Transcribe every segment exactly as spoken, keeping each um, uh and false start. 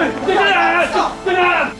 对啊，对啊！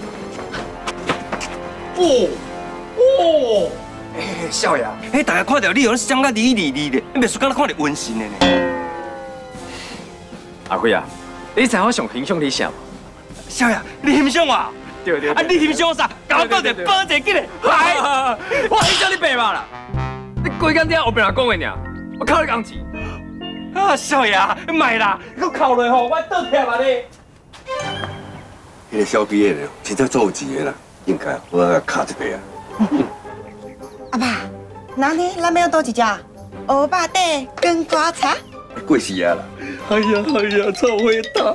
哦哦，哎，少爷，哎，大家看到你哦，想甲理理理的，你袂输敢若看到温馨的呢。 阿辉啊，你知我上欣赏你啥无？ 少爷，你欣赏我？ 对对。 啊，你欣赏啥？甲我报一报一记咧。 来，我欣赏你白嘛啦。你规工顶后边人讲的尔，我靠你工钱。 啊，少爷，卖啦，佮扣落吼，我倒贴啊你。 迄个小毕业的，真正做有钱的啦，应该我要卡一个啊。 阿爸，那呢，咱要多一只欧巴底跟瓜茶。 过时啊啦！哎呀哎呀，臭伟大！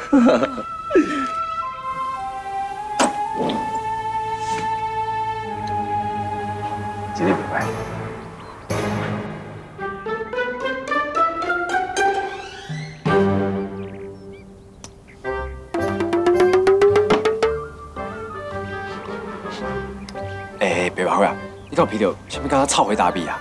今天拜拜。哎，白马辉啊，你到啤酒是不是刚刚臭回大笔啊？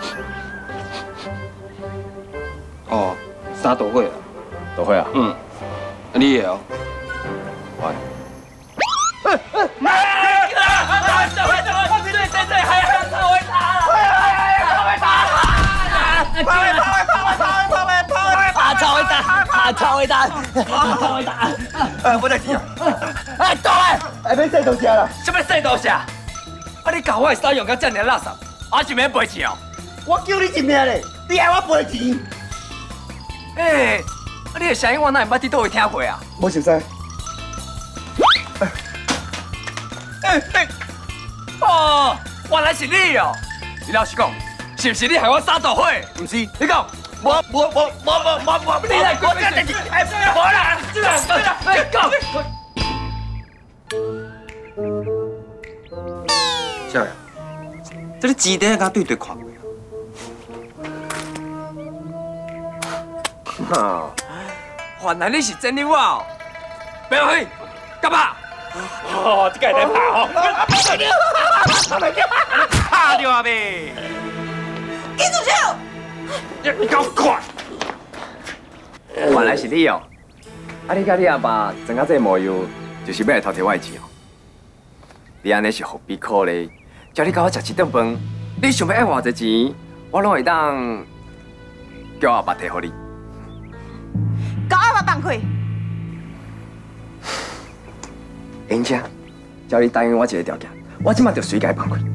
哦，啥都会啊， 都会啊。 嗯，你也哦。 我。 哎哎，妈！臭回大，对对对，还还臭回大了！哎呀，臭回大了！臭回臭回臭回臭回臭回臭回大，臭回大，臭回大，臭回大！哎，我在听。哎，到哎，哎，要洗东西啦？什么洗东西啊？啊，你搞我的衫用到这么垃圾，我是免赔钱哦。我叫你一命嘞，你害我赔钱？哎，啊，你的声音我哪会捌伫倒位听过啊？ 我熟悉。 哎哎，哦，原来是你哦！你老实讲，是不是你害我撒大火？不是，你讲，我我我我我我我，你来我这电视，哎，无啦，这啦这啦，哎，讲。少爷，这个鸡蛋敢对对看过啊？哈，原来你是真的我哦！不要去，干嘛？ 哦，这个在拍哦，拍掉啊呗！ 记住手！ 你搞快！ 原来是你哦！啊，你甲你阿爸装到这模样，就是要来偷摕我的钱哦。你安尼是何必可呢？叫你甲我食一顿饭，你想要爱偌济钱，我拢会当叫我阿爸摕互你。 搞阿爸放开！ 英姐，叫你答应我一个条件，我即马就随家放开。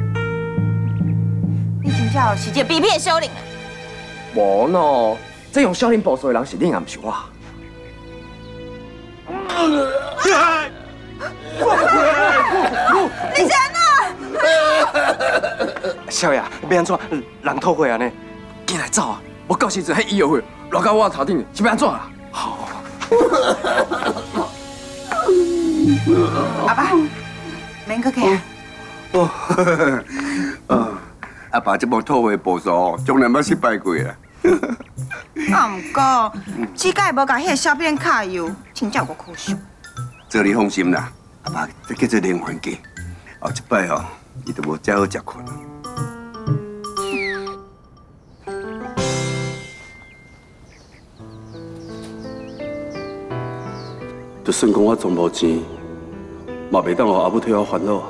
你真正是一个卑鄙的小人啊！ 无喏，这用小人报数的人是你，也不是我。 你是安怎？少爷，要安怎？人偷回安尼？ 紧来走啊！我到时阵迄医药费落到我头顶，是要安怎啊？好。 阿爸，免客气啊。 哦，啊，阿爸这部套话步数，从来冇失败过啦。 啊，唔过，只届无甲迄个小编卡油，真正有够可惜。 这你放心啦，阿爸这叫做连环计，后一摆吼，伊就无遮好食困。就算讲我赚无钱，嘛袂当互阿母替我烦恼。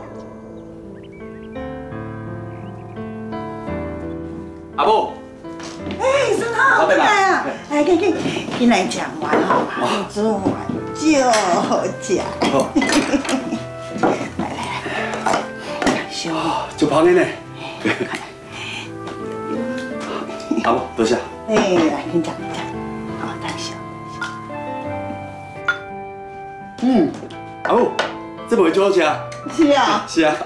阿母， 哎，孙浩，回来啊！来，快快，进来讲完好嘛，做完就好食。来来来，小就旁边呢。阿母，多谢。 哎，来，你讲，你讲，好，大小。 嗯，阿母，这不会最好吃啊？ 是啊。 是啊。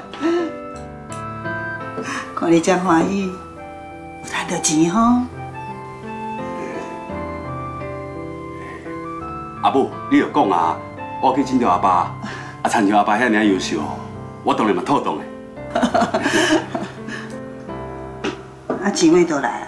看你这欢喜，有赚到钱吼。 阿母，你就讲啊，我去请教阿爸，啊，参像阿爸遐尔优秀，我当然嘛妥当的。 啊，姊妹都来啊。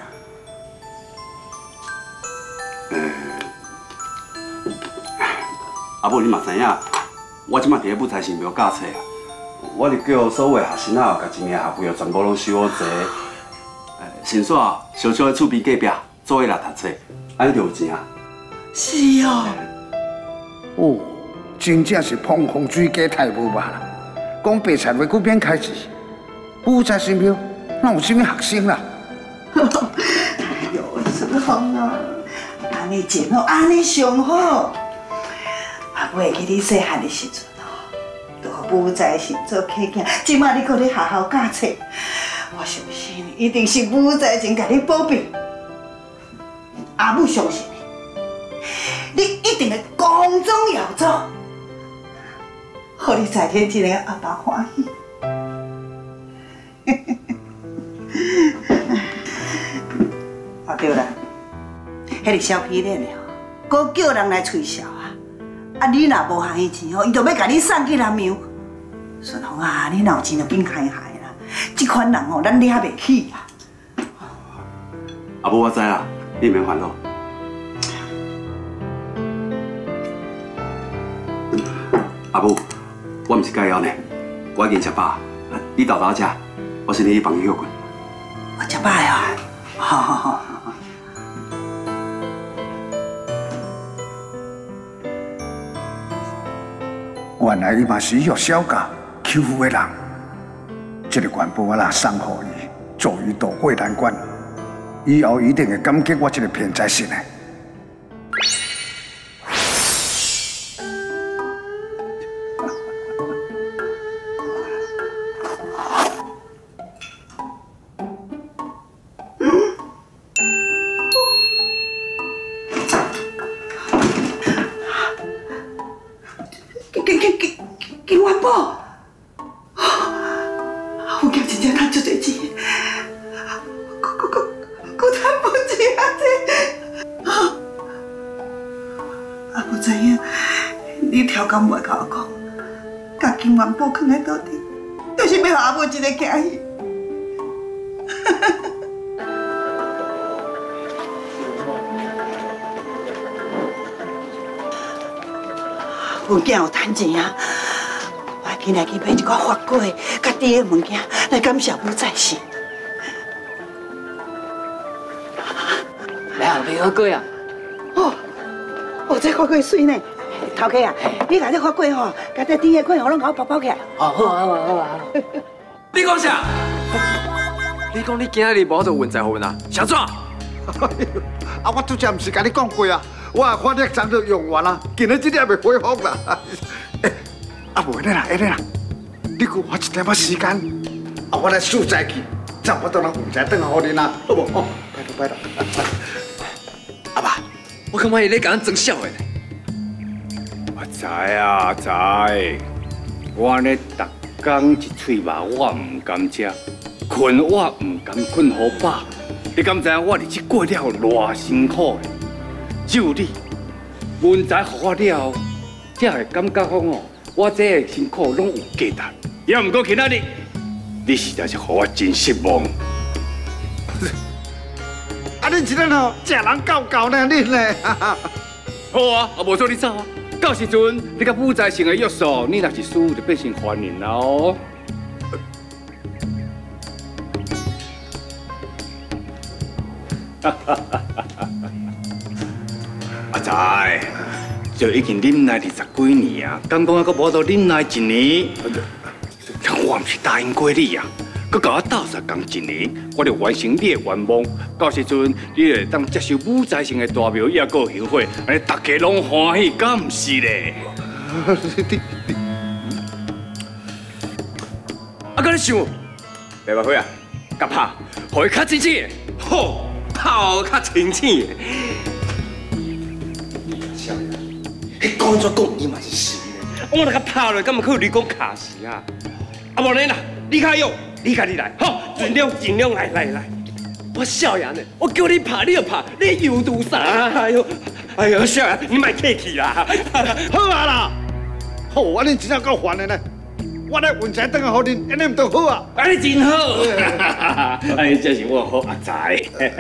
阿母，你嘛知影，我即马伫咧母财神庙教册啊，我就叫所有的学生啊，甲一年学费哦，全部拢收好济。先煞小小的厝边隔壁做伙来读册，安尼就有钱啊。 是哦。 哦， 真正是碰风水家太无吧啦！讲白菜话，久免开始，武在神庙哪有啥物学生啦？ 哎呦，师傅啊，安尼真好，安尼上好。阿妹记你细汉的时阵哦，都和武在神做客囝，即马你搁咧学校教册，我相信一定是武在神甲你保庇。阿母相信你，你一定会光宗耀祖，互你在天一个阿爸欢喜。啊对啦，迄个小皮脸的吼，搁叫人来吹箫啊！啊，你若无下迄钱吼，伊就要甲你送去南庙。顺风啊，你若有钱就紧开开啦，即款人吼，咱惹袂起啦。 阿母我知啦，你免烦恼。阿母，我毋是介晓呢，我已经食饱，你豆豆食，我先去房间休困。 我食饱呀，好好好。 原来伊嘛是玉小家欺负的人，这个元宝我若送互伊，助伊渡过难关，以后一定会感激我这个骗财神的。敢袂甲我讲，甲金元宝放在倒底，就是要互阿母一个惊喜。有囝有趁钱啊！我今日去买一寡花粿、甲甜的物件来感谢武在神。 来啊，买花粿啊！ 哦，哦，这花粿水呢。头家啊，你把这花粿吼，甲这甜的款，互拢甲我包包起来。 哦，好啊，好啊，好啊。你讲啥？你讲你今日无做运财运啊？啥怎？ 啊，我拄则毋是甲你讲过啊，我的法力早就用完啦，今日这点袂恢复啦。啊，无呢啦，安尼啦，你给我一点仔时间，啊，我来数财去，差不多人运财转互你啦，好无？哦，拜托拜托。 阿爸，我感觉伊咧甲咱装笑的。 知啊知，我安尼逐工一喙肉我唔敢食，困我唔敢困好饱。你敢知影我日子过了偌辛苦的？只有你运财互我了后，才会感觉讲哦，我这个辛苦拢有价值。也毋过今仔日，你实在是互我真失望。 啊，恁这人哦，食人够够呢，恁呢？ 好啊，啊无做你走啊。 到时阵，你甲武在神的约束，你若是输，就变成凡人啦哦。阿仔，就已经忍耐二十几年啊，敢讲还阁无到忍耐一年？我毋是答应过你啊，佮甲我斗相共一年，我就完成你的愿望。到时阵，你会当接受武在神的大庙，也阁有香火，安尼大家拢欢喜，敢毋是咧？啊，甲你想，白白花啊，甲拍，互伊较清醒， 好，泡较清醒。少爷，迄讲怎讲，伊嘛是死的。我那个拍落，敢毋可你讲卡死啊？啊，无呢啦，你较勇，你家己来，好，尽量尽量来来来。我少爷呢，我叫你拍你就拍，你又赌啥？哎呦，哎呦，少爷，你莫客气啦。 好啊啦，好，我恁真正够烦的呢。我来运财转互恁，安尼唔都好啊？ 安尼真好， 安尼真是我好阿仔。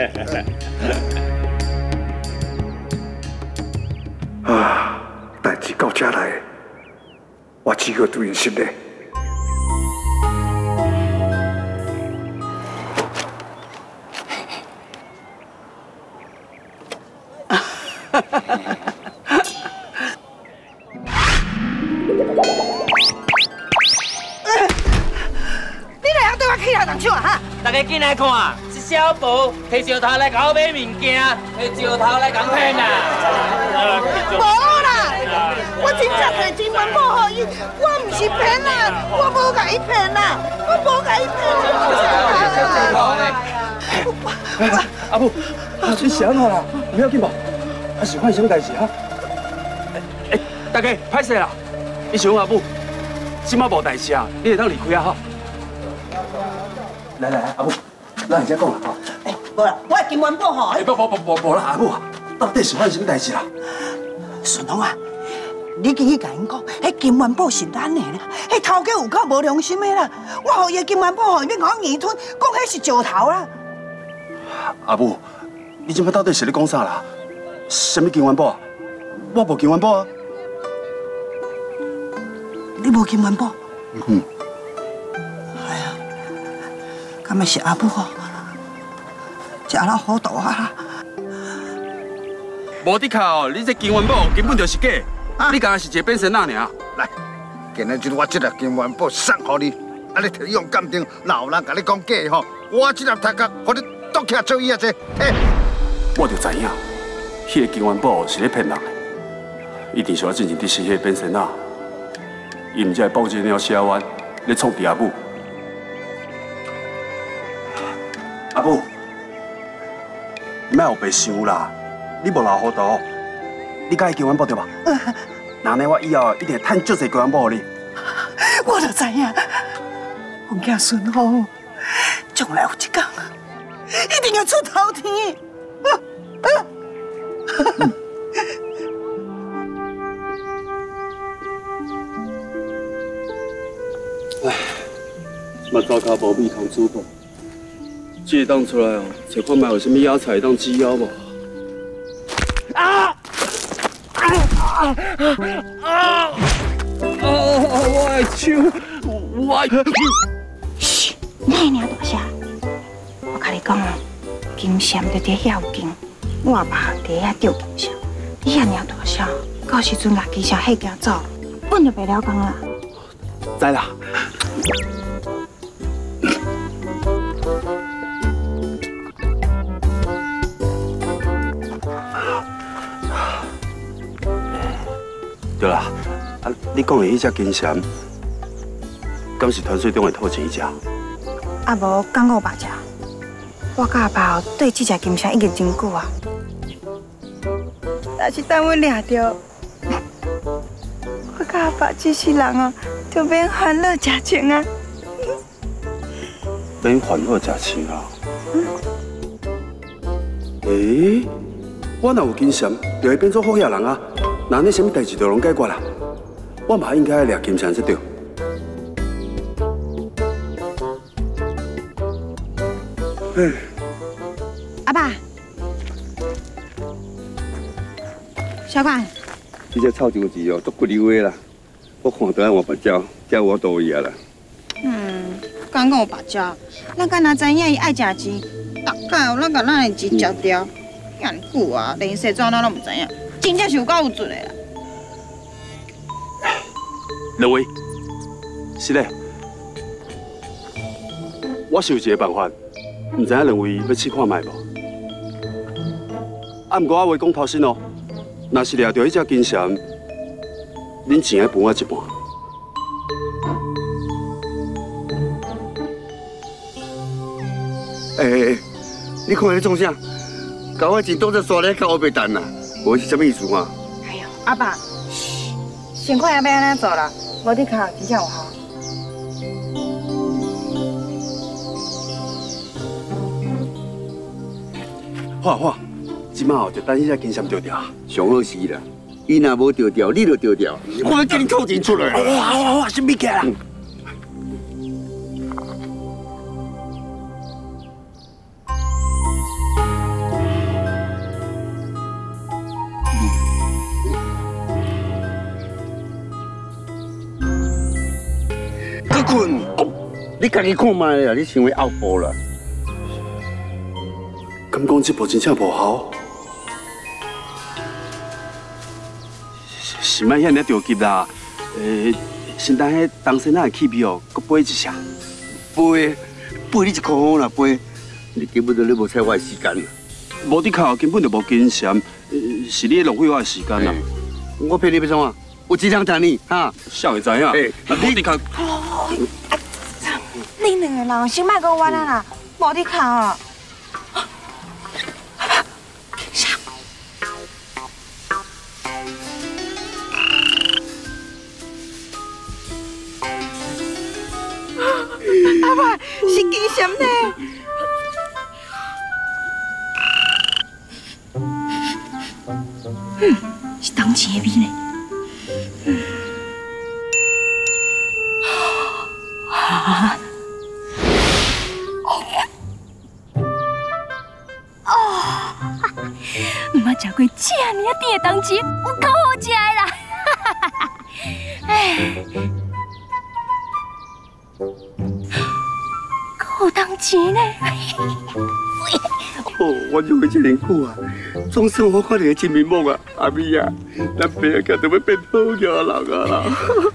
啊，代志到这来，我只好对因失礼。 动手啊哈！ 大家进来看，是小宝摕石头来甲我买物件，摕石头来甲我骗啦。 无啦，我真正摕金元宝给伊，我唔是骗啦，我无甲伊骗啦，我无甲伊骗啦。 阿母，你是安怎啦？唔要紧吧？啊是发生什么代志哈？哎，大家歹势啦！你想阿母，即马无代志啊，你会当离开啊哈？来来，阿母，咱现在讲啦哈。 哎，无啦，我的金元宝吼。 哎，不不不不不啦，阿母啊，到底是发生什么代志啦？ 顺龙啊，你记去甲因讲，迄金元宝是咱的啦，迄头家有够无良心的啦！我予伊的金元宝吼，伊要甲我硬吞，讲迄是石头啦。 阿母，你即摆到底是咧讲啥啦？什么金元宝啊？我无金元宝啊！ 你无金元宝？ 嗯。 哎呀，敢咪是阿母吼，食了糊涂啊啦！ 无得靠，你这金元宝根本就是假，你刚才是一个变身仔尔。 来，今日就我这粒金元宝送给你，啊，你摕用鉴定，老人甲你讲假吼，我这粒头壳，给你剁起来做伊啊这。嘿， 我就知影，迄个金元宝是咧骗人的，一定是我进前伫死迄个变身仔，伊毋才会报这鸟小冤，咧创伫阿母。阿母，莫后白想啦。你无老糊涂，你介意金元宝对吧？那呢，我以后一定会趁足侪金元宝给你。 我就知影，我囝顺风，将来有一天，一定要出头天。 唉，嘛糟糕无米通煮饭，这个当出来哦，找看卖有啥物野菜当煮腰无？啊！啊啊啊！哦，我的手，我…… 嘘，你尔大声！我甲你讲哦，金线就伫遐有金，我爸伫遐钓金线，你遐尔大声，到时阵甲金线迄行走，阮就袂了讲啦。 知啦。对啦，啊，你讲的迄只金蝉，敢是团水中的套钱只？ 啊无，敢我爸食。我甲阿爸对这只金蝉已经真久啊，但是等阮掠着，我甲阿爸这世人哦，就免烦恼食情啊。 免烦恼食情啊？诶，我若有金蝉，就会变做好野人啊！那你什么代志都拢解决啦？我嘛应该掠金蝉才对。哎， 阿爸，小款， 这只臭椒子哦，足骨溜的啦。我看到我目睭，才有我多伊啊啦。 嗯，敢讲有白食，咱敢若知影伊爱食钱，大概有咱甲咱的钱食掉，遐久啊，连西装咱拢唔知影，真正是有够有准的啦。 两位，是嘞，我是有一个办法，唔知影两位要试看卖无？啊，不过我话讲头先哦，若是掠到迄只金蝉，恁钱要分我一半。哎哎哎，你看你创啥？搞我钱当作刷咧，较黑白蛋啦，无是啥物意思嘛？ 哎呦，阿爸，先看要安怎做啦，无你卡真正有效。 好好，即马哦就等迄只金蝉钓钓。 上好是啦，伊若无钓钓，你就钓钓，我要叫你扣钱出来。 哇哇哇，什么价啦？ 你困，你家己看卖啦，你成为后步啦。 敢讲这部真正无效？是是莫遐尔着急啦。诶，先等迄当先仔的气味哦，搁飞一下。 飞， 赔你一块好啦赔，你根本就咧无采我的时间啦。无伫卡根本就无金钱，是你浪费我的时间啦。我骗你要怎啊？有钱通赚你哈？谁会知影？无伫卡。 你两个人先莫搁玩啊啦，无伫卡哦。阿爸是金闪呢。嗯，是当钱的味呢。啊！哦，唔捌食过这尔甜的当钱，有够好食的啦！哎。够当钱呢！ 哦，我用的这年久啊，总算我看到真面目啊，阿咪啊，咱爸啊，家都要变好人啊啦！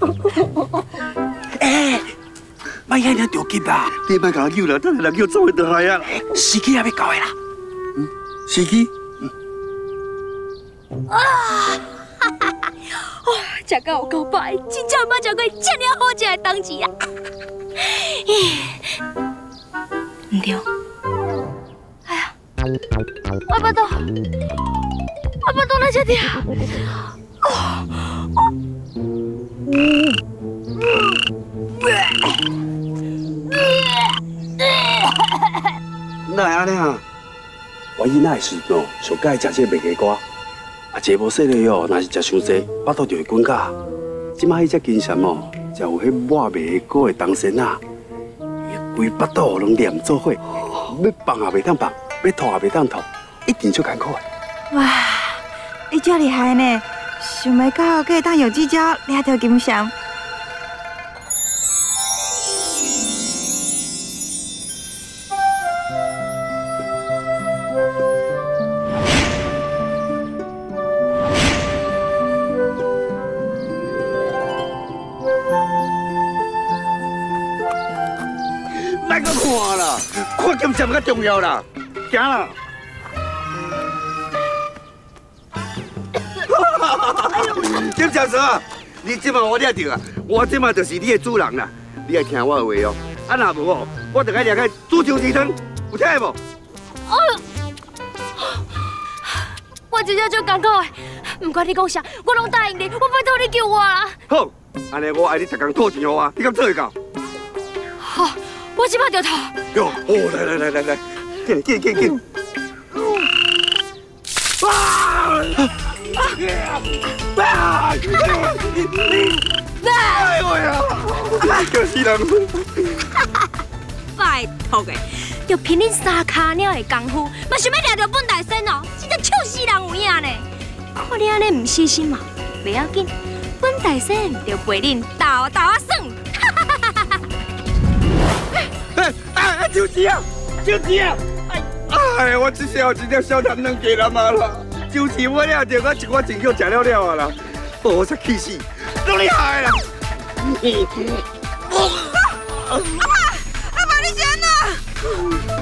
哎，莫遐尔着急啦！ 你莫甲我救啦，等下人叫走就害啊！ 时机还没到的啦。 嗯，时机。 啊！哇，食到有够饱，真正冇食过这尔好食的当钱啊！唔对，哎呀，我巴肚，我巴肚哪只疼？哦， 哪会安尼啊？我囡仔的时阵哦，上喜欢食这麦芽瓜，啊，这无说的哦，若是食伤济，巴肚就会滚假。即摆迄只金闪哦，才有迄抹麦芽果的当先啊。规巴肚拢黏做伙，要放也袂当放，要吐也袂当吐，一定足艰苦的。 哇，你这厉害呢！想袂到可以当有技巧抓到金闪。 莫搁看啦，看金闪较重要啦，行啦。金闪叔，你即马我抓到啊，我即马就是你的主人啦，你爱听我的话哦。啊，若无哦，我就该抓个煮上鸡汤，有听无？ 哦，我真正足艰苦的，不管你讲啥，我拢答应你，我拜托你救我啦。 好，安尼我爱你逐工吐钱给我，你敢做会到？ 好。我即马就吐。 哟，哦，来来来来来，紧紧紧紧！啊！啊！哎呦呀！叫死人！ 拜托的，就凭恁三脚鸟的功夫，嘛想要抓到本大仙哦，真正笑死人有影呢！看你安尼唔细心嘛，袂要紧，本大仙就陪恁斗斗啊耍。 哎，救急啊！救急啊！哎，哎，我这下真正小贪两家人嘛啦，救急我了着，我一碗真叫吃了了啊啦，哦，我才气死，都厉害啦！ 阿爸，阿爸，你先呐！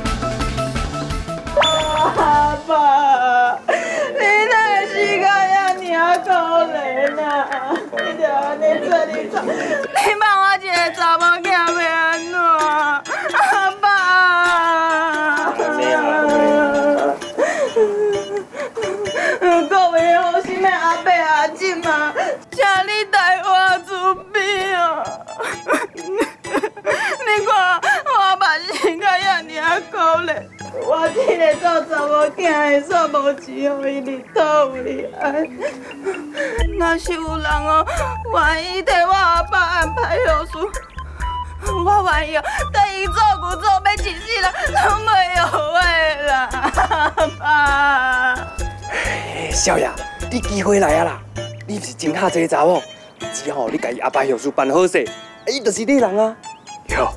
阿爸，你哪会死到遐尔可怜啊？你着安尼做你做，你放我一个查某囝要安怎？阿爸，各位好心的阿伯阿姊嘛，请你带我出边哦！你看我目屎甲遐尔可怜，我这个做查某囝的煞无钱互伊日讨有你爱。若是有人哦，愿意替我阿爸安排后事。我愿意哦，替伊做牛做马，一世人拢袂后悔啦，阿爸。 少爷，你机会来啊啦！你是真下这个查某，只要你家己阿爸后事办好势，伊就是你人啊。哟，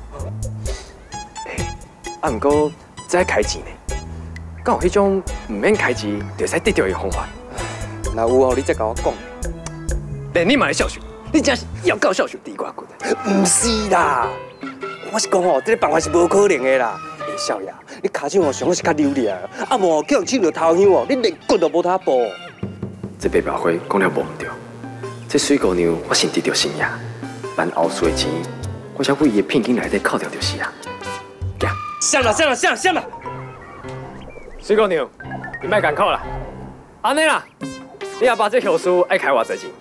啊，不过再开钱呢，敢有迄种唔免开钱就使得到的方法？若有哦，你再甲我讲。连你嘛会孝顺，你真是要教孝顺地瓜骨。唔是啦， 我是讲吼，这个办法是无可能的啦。哎，少爷，你骹手吼上好是较溜俩，啊无叫人抢着头香哦，你连骨都无他补。 这白白花讲了无唔对，这水姑娘我先得着心呀，办后事的钱，我才为伊的聘金内底扣掉就是啊。行， 上啦上啦上啦上啦！ 水姑娘，你莫艰苦啦，安尼啦，你也把这后事爱开偌济钱？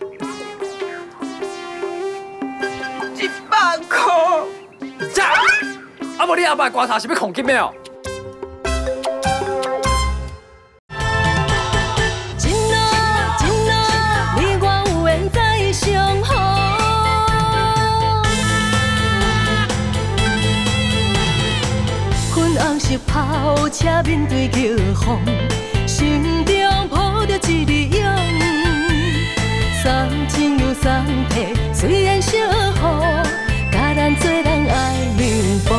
一百块。 这，啊无你阿爸棺材是要控金的哦。 跑车面对叫风，心中抱着一粒勇。送情又送体，虽然小雨，甲咱做人爱面薄。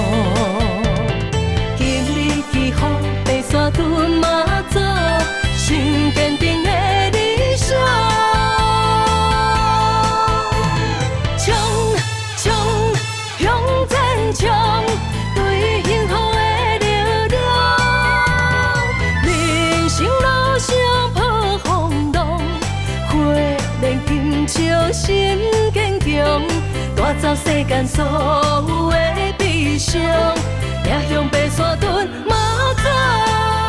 今日起风，白山屯马祖，心坚定的理想。冲冲向前冲！心坚强，带走世间所有的悲伤，迎向白山屯马祖。